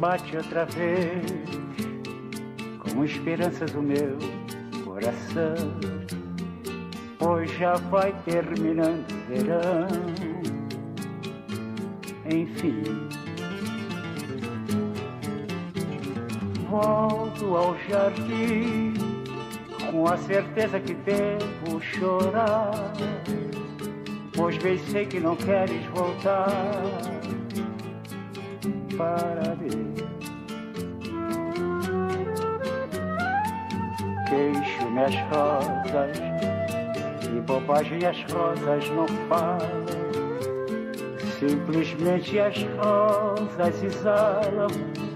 bate outra vez, com esperanças o meu coração, pois já vai terminando o verão. Enfim, volto ao jardim com a certeza que devo chorar, pois bem sei que não queres voltar para ver. Queixo-me as rosas e bobagem as rosas não falam, simplesmente as rosas exalam